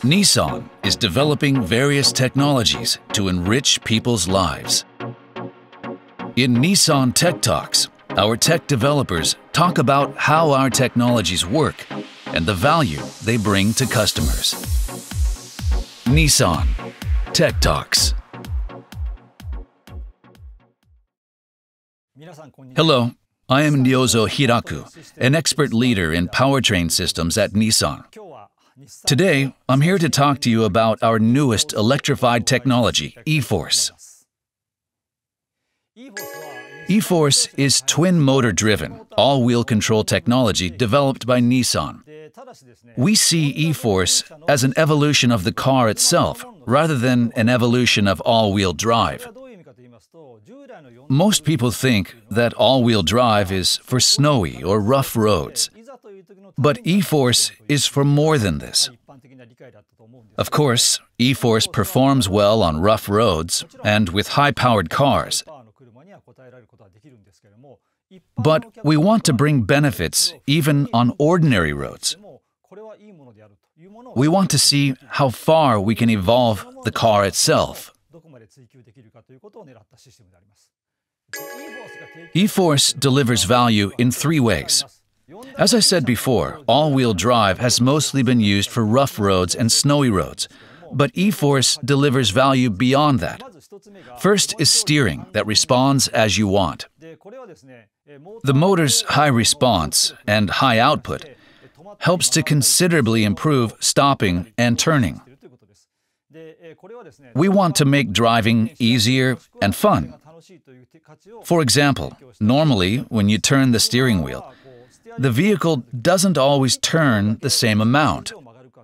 Nissan is developing various technologies to enrich people's lives. In Nissan Tech Talks, our tech developers talk about how our technologies work and the value they bring to customers. Nissan Tech Talks. Hello, I am Ryozo Hiraku, an expert leader in powertrain systems at Nissan. Today, I'm here to talk to you about our newest electrified technology, e-4ORCE. e-4ORCE is twin-motor-driven, all-wheel control technology developed by Nissan. We see e-4ORCE as an evolution of the car itself, rather than an evolution of all-wheel drive. Most people think that all-wheel drive is for snowy or rough roads. But e-4ORCE is for more than this. Of course, e-4ORCE performs well on rough roads and with high-powered cars. But we want to bring benefits even on ordinary roads. We want to see how far we can evolve the car itself. e-4ORCE delivers value in three ways. As I said before, all-wheel drive has mostly been used for rough roads and snowy roads, but e-4ORCE delivers value beyond that. First is steering that responds as you want. The motor's high response and high output helps to considerably improve stopping and turning. We want to make driving easier and fun. For example, normally when you turn the steering wheel, the vehicle doesn't always turn the same amount.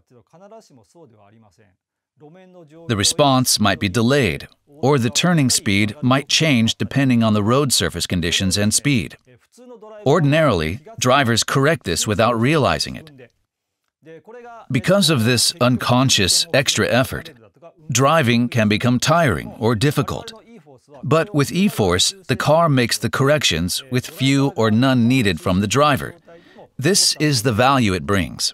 The response might be delayed, or the turning speed might change depending on the road surface conditions and speed. Ordinarily, drivers correct this without realizing it. Because of this unconscious extra effort, driving can become tiring or difficult. But with e-4ORCE, the car makes the corrections with few or none needed from the driver. This is the value it brings.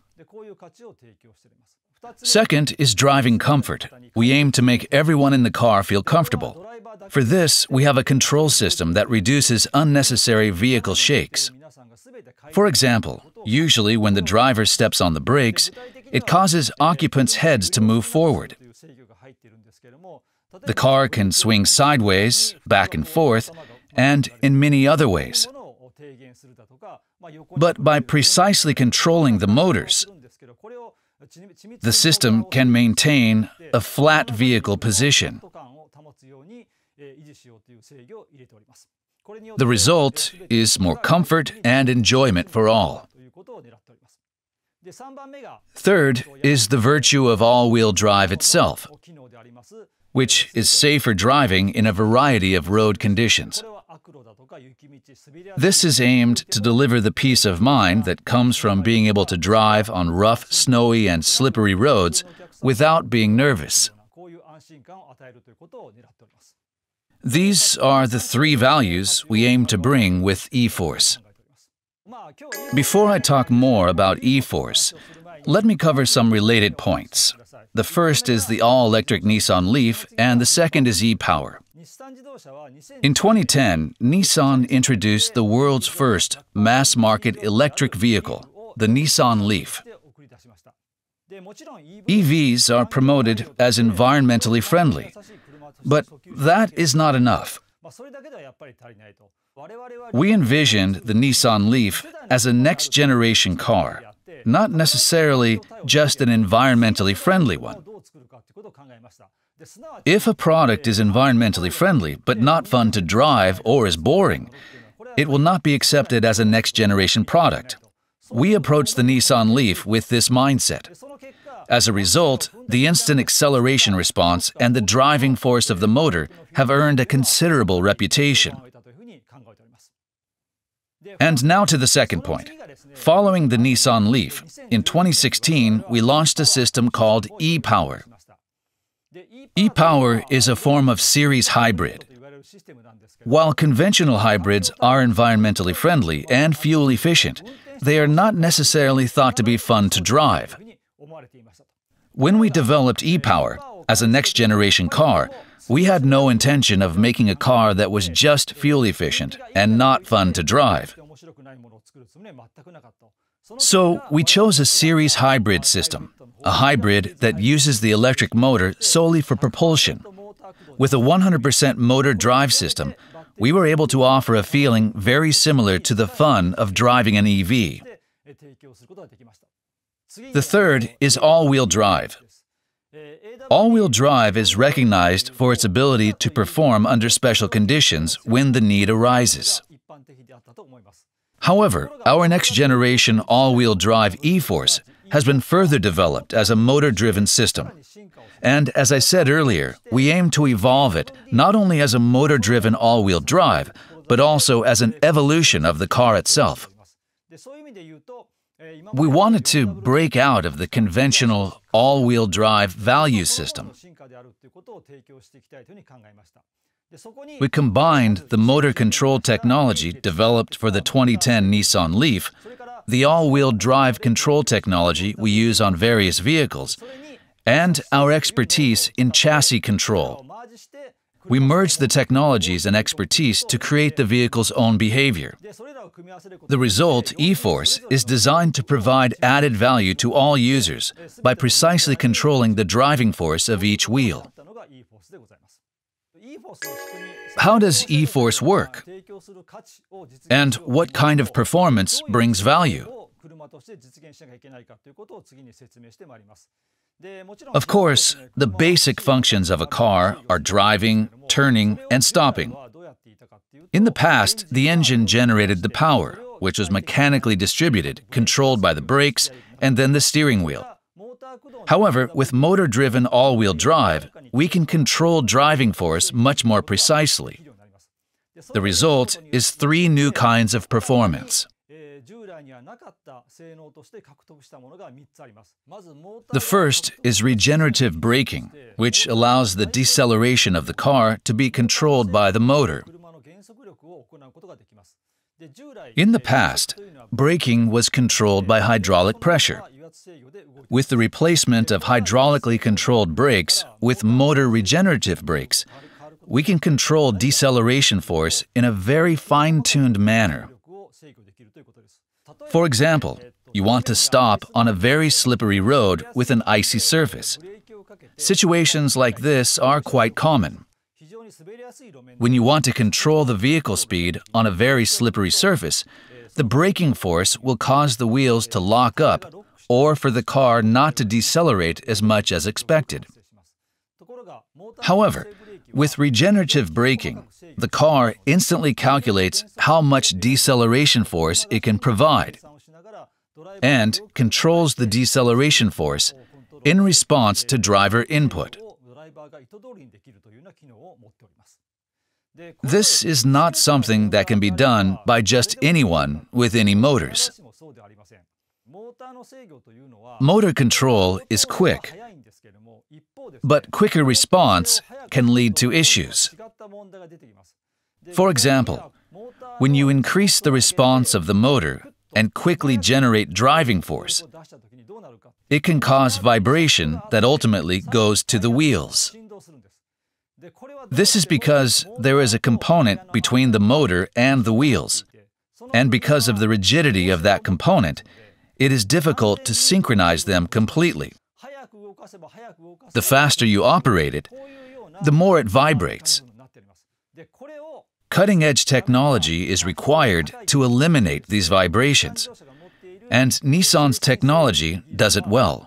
Second is driving comfort. We aim to make everyone in the car feel comfortable. For this, we have a control system that reduces unnecessary vehicle shakes. For example, usually when the driver steps on the brakes, it causes occupants' heads to move forward. The car can swing sideways, back and forth, and in many other ways. But by precisely controlling the motors, the system can maintain a flat vehicle position. The result is more comfort and enjoyment for all. Third is the virtue of all-wheel drive itself, which is safer driving in a variety of road conditions. This is aimed to deliver the peace of mind that comes from being able to drive on rough, snowy, and slippery roads without being nervous. These are the three values we aim to bring with e-4ORCE. Before I talk more about e-4ORCE, let me cover some related points. The first is the all-electric Nissan Leaf, and the second is e-Power. In 2010, Nissan introduced the world's first mass-market electric vehicle, the Nissan Leaf. EVs are promoted as environmentally friendly, but that is not enough. We envisioned the Nissan Leaf as a next-generation car, not necessarily just an environmentally friendly one. If a product is environmentally friendly but not fun to drive or is boring, it will not be accepted as a next-generation product. We approach the Nissan Leaf with this mindset. As a result, the instant acceleration response and the driving force of the motor have earned a considerable reputation. And now to the second point. Following the Nissan Leaf, in 2016, we launched a system called e-Power. e-Power is a form of series hybrid. While conventional hybrids are environmentally friendly and fuel efficient, they are not necessarily thought to be fun to drive. When we developed e-Power as a next-generation car, we had no intention of making a car that was just fuel efficient and not fun to drive. So we chose a series hybrid system, a hybrid that uses the electric motor solely for propulsion. With a 100% motor drive system, we were able to offer a feeling very similar to the fun of driving an EV. The third is all-wheel drive. All-wheel drive is recognized for its ability to perform under special conditions when the need arises. However, our next-generation all-wheel drive e-4ORCE has been further developed as a motor-driven system. And as I said earlier, we aim to evolve it not only as a motor-driven all-wheel drive, but also as an evolution of the car itself. We wanted to break out of the conventional all-wheel drive value system. We combined the motor control technology developed for the 2010 Nissan Leaf, the all-wheel drive control technology we use on various vehicles, and our expertise in chassis control. We merged the technologies and expertise to create the vehicle's own behavior. The result, e-4ORCE, is designed to provide added value to all users by precisely controlling the driving force of each wheel. How does e-4ORCE work? And what kind of performance brings value? Of course, the basic functions of a car are driving, turning, and stopping. In the past, the engine generated the power, which was mechanically distributed, controlled by the brakes, and then the steering wheel. However, with motor-driven all-wheel drive, we can control driving force much more precisely. The result is 3 new kinds of performance. The first is regenerative braking, which allows the deceleration of the car to be controlled by the motor. In the past, braking was controlled by hydraulic pressure. With the replacement of hydraulically controlled brakes with motor regenerative brakes, we can control deceleration force in a very fine-tuned manner. For example, you want to stop on a very slippery road with an icy surface. Situations like this are quite common. When you want to control the vehicle speed on a very slippery surface, the braking force will cause the wheels to lock up or for the car not to decelerate as much as expected. However, with regenerative braking, the car instantly calculates how much deceleration force it can provide and controls the deceleration force in response to driver input. This is not something that can be done by just anyone with any motors. Motor control is quick, but quicker response can lead to issues. For example, when you increase the response of the motor and quickly generate driving force, it can cause vibration that ultimately goes to the wheels. This is because there is a component between the motor and the wheels, and because of the rigidity of that component, it is difficult to synchronize them completely. The faster you operate it, the more it vibrates. Cutting-edge technology is required to eliminate these vibrations, and Nissan's technology does it well.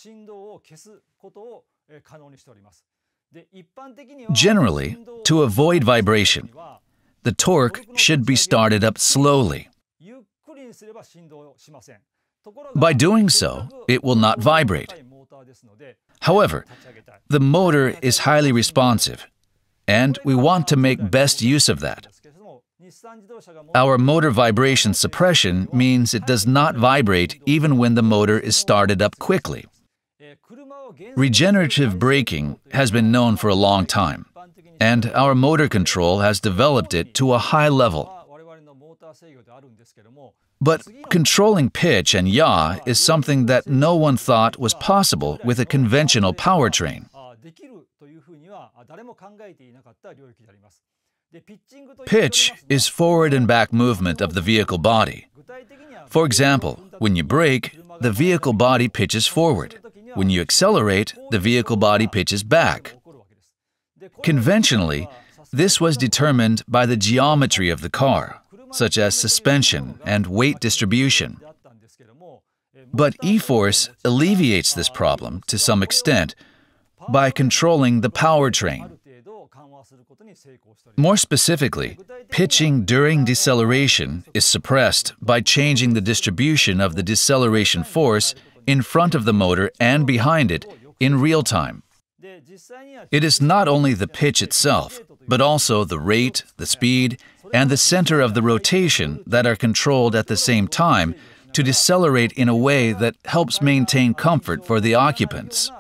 Generally, to avoid vibration, the torque should be started up slowly. By doing so, it will not vibrate. However, the motor is highly responsive, and we want to make best use of that. Our motor vibration suppression means it does not vibrate even when the motor is started up quickly. Regenerative braking has been known for a long time, and our motor control has developed it to a high level. But controlling pitch and yaw is something that no one thought was possible with a conventional powertrain. Pitch is forward and back movement of the vehicle body. For example, when you brake, the vehicle body pitches forward. When you accelerate, the vehicle body pitches back. Conventionally, this was determined by the geometry of the car, such as suspension and weight distribution. But e-4ORCE alleviates this problem to some extent by controlling the powertrain. More specifically, pitching during deceleration is suppressed by changing the distribution of the deceleration force in front of the motor and behind it in real time. It is not only the pitch itself, but also the rate, the speed, and the center of the rotation that are controlled at the same time to decelerate in a way that helps maintain comfort for the occupants.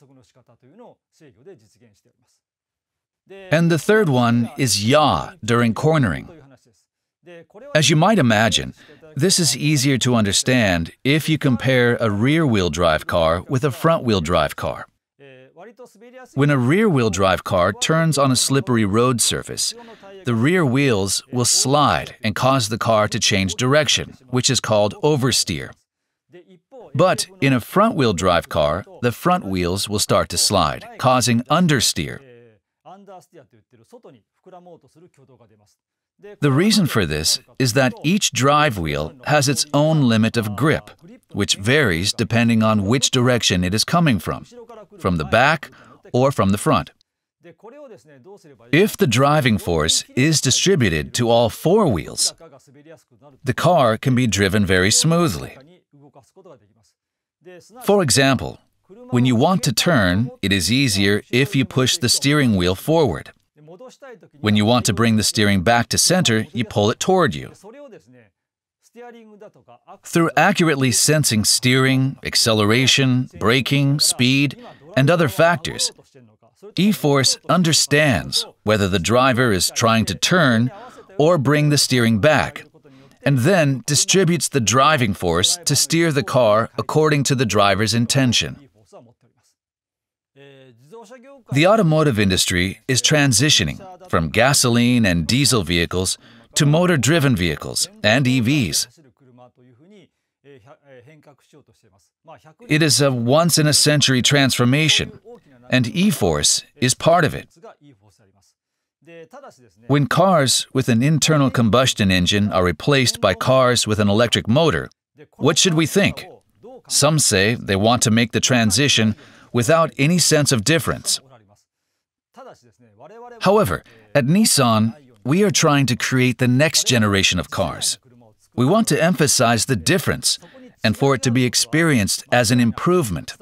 And the third one is yaw during cornering. As you might imagine, this is easier to understand if you compare a rear-wheel drive car with a front-wheel drive car. When a rear-wheel drive car turns on a slippery road surface, the rear wheels will slide and cause the car to change direction, which is called oversteer. But in a front-wheel drive car, the front wheels will start to slide, causing understeer. The reason for this is that each drive wheel has its own limit of grip, which varies depending on which direction it is coming from the back or from the front. If the driving force is distributed to all four wheels, the car can be driven very smoothly. For example, when you want to turn, it is easier if you push the steering wheel forward. When you want to bring the steering back to center, you pull it toward you. Through accurately sensing steering, acceleration, braking, speed, and other factors, e-4ORCE understands whether the driver is trying to turn or bring the steering back, and then distributes the driving force to steer the car according to the driver's intention. The automotive industry is transitioning from gasoline and diesel vehicles to motor-driven vehicles and EVs. It is a once-in-a-century transformation, and e-4ORCE is part of it. When cars with an internal combustion engine are replaced by cars with an electric motor, what should we think? Some say they want to make the transition without any sense of difference. However, at Nissan, we are trying to create the next generation of cars. We want to emphasize the difference and for it to be experienced as an improvement.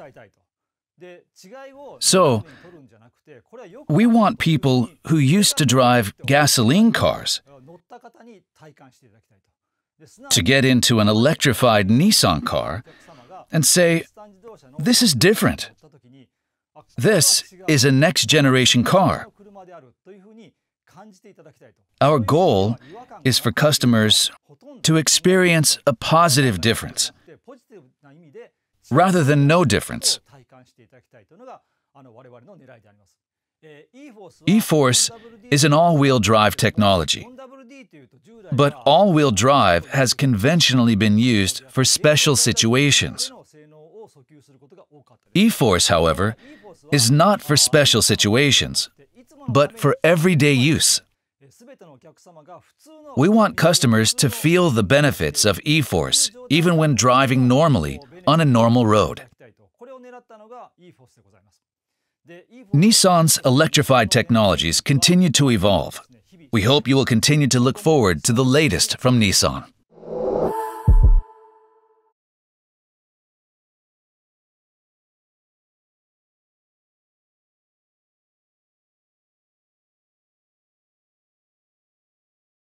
So, we want people who used to drive gasoline cars to get into an electrified Nissan car and say, "This is different. This is a next-generation car." Our goal is for customers to experience a positive difference, rather than no difference. e-4ORCE is an all-wheel drive technology, but all-wheel drive has conventionally been used for special situations. e-4ORCE, however, is not for special situations, but for everyday use. We want customers to feel the benefits of e-4ORCE even when driving normally on a normal road. Nissan's electrified technologies continue to evolve. We hope you will continue to look forward to the latest from Nissan.